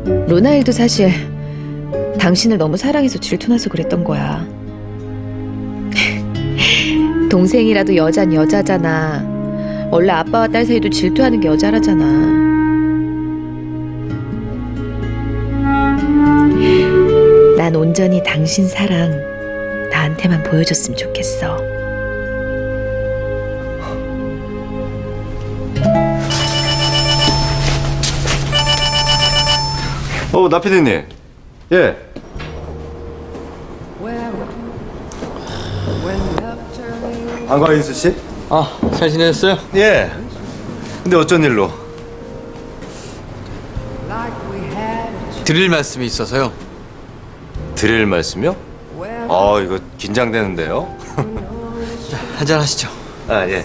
로나일도 사실 당신을 너무 사랑해서 질투나서 그랬던 거야. 동생이라도 여잔 여자잖아. 원래 아빠와 딸 사이도 질투하는 게 여자라잖아. 난 온전히 당신 사랑 나한테만 보여줬으면 좋겠어. 나 PD님. 예. 반가워, 인수 씨. 잘 지내셨어요? 예. 근데 어쩐 일로? 드릴 말씀이 있어서요. 드릴 말씀이요? 이거 긴장되는데요. 한잔 하시죠. 예.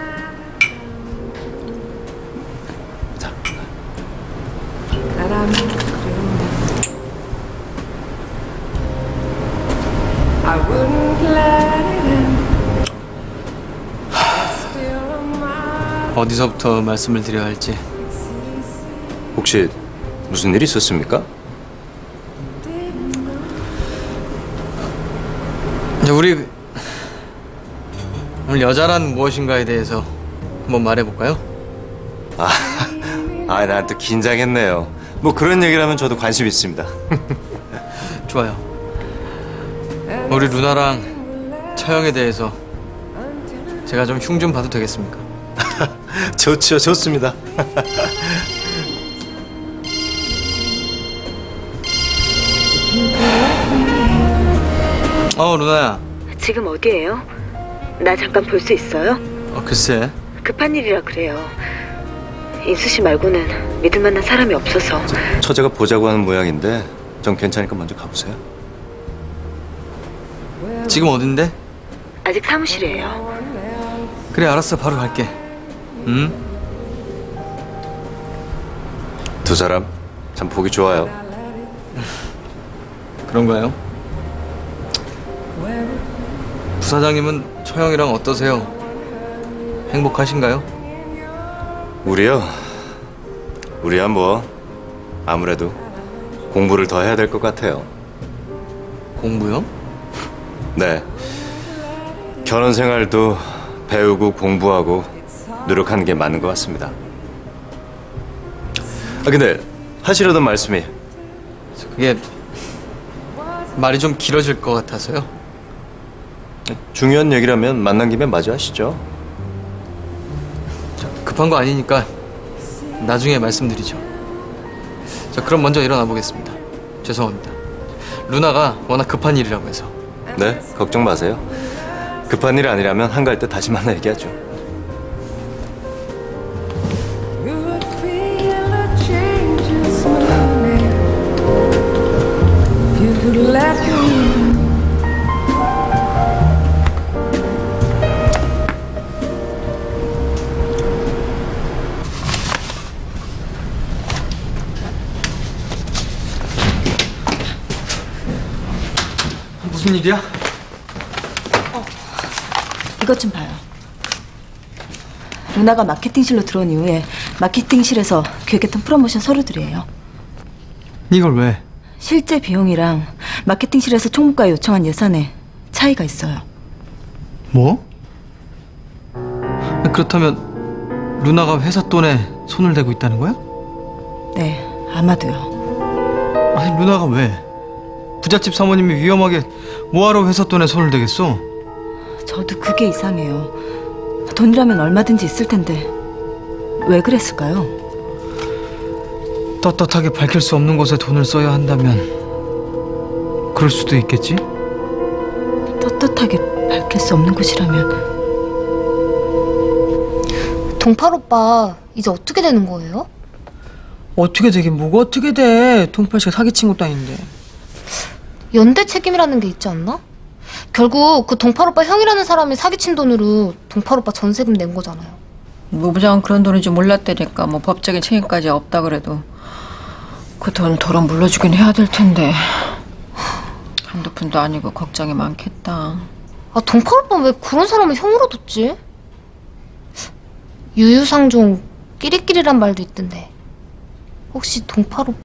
어디서부터 말씀을 드려야 할지. 혹시 무슨 일 있었습니까? 우리 오늘 여자란 무엇인가에 대해서 한번 말해볼까요? 난 또 긴장했네요. 뭐 그런 얘기를 하면 저도 관심 있습니다. 좋아요. 우리 루나랑 처형에 대해서 제가 좀 흉 좀 봐도 되겠습니까? 좋죠, 좋습니다. 루나야. 지금 어디예요? 나 잠깐 볼 수 있어요? 글쎄. 급한 일이라 그래요. 인수 씨 말고는 믿을 만한 사람이 없어서. 처제가 보자고 하는 모양인데 전 괜찮으니까 먼저 가보세요. 지금 어딘데? 아직 사무실이에요. 그래, 알았어. 바로 갈게. 응? 두 사람 참 보기 좋아요. 그런가요? 부사장님은 처형이랑 어떠세요? 행복하신가요? 우리야 뭐 아무래도 공부를 더 해야 될 것 같아요. 공부요? 네. 결혼 생활도 배우고 공부하고 노력하는 게 맞는 것 같습니다. 근데 하시려던 말씀이. 그게 말이 좀 길어질 것 같아서요. 중요한 얘기라면 만난 김에 마저 하시죠. 급한 거 아니니까 나중에 말씀드리죠. 자, 그럼 먼저 일어나 보겠습니다. 죄송합니다. 루나가 워낙 급한 일이라고 해서. 네, 걱정 마세요. 급한 일 아니라면 한가할 때 다시 만나 얘기하죠. 무슨 일이야? 이것 좀 봐요. 루나가 마케팅실로 들어온 이후에 마케팅실에서 기획했던 프로모션 서류들이에요. 이걸 왜? 실제 비용이랑 마케팅실에서 총무과에 요청한 예산에 차이가 있어요. 뭐? 그렇다면 루나가 회사 돈에 손을 대고 있다는 거야? 네, 아마도요. 아니, 루나가 왜? 부잣집 사모님이 위험하게 뭐하러 회사 돈에 손을 대겠어? 저도 그게 이상해요. 돈이라면 얼마든지 있을 텐데 왜 그랬을까요? 떳떳하게 밝힐 수 없는 곳에 돈을 써야 한다면 그럴 수도 있겠지? 떳떳하게 밝힐 수 없는 곳이라면. 동팔 오빠 이제 어떻게 되는 거예요? 어떻게 되긴 뭐가 어떻게 돼. 동팔 씨가 사기친 것도 아닌데. 연대 책임이라는 게 있지 않나? 결국 그 동팔 오빠 형이라는 사람이 사기친 돈으로 동팔 오빠 전세금 낸 거잖아요. 노부장은 그런 돈인 줄 몰랐다니까. 뭐 법적인 책임까지 없다 그래도 그 돈 도로 물러주긴 해야 될 텐데. 한두 푼도 아니고 걱정이 많겠다. 동팔 오빠 왜 그런 사람을 형으로 뒀지? 유유상종 끼리끼리란 말도 있던데 혹시 동팔 오빠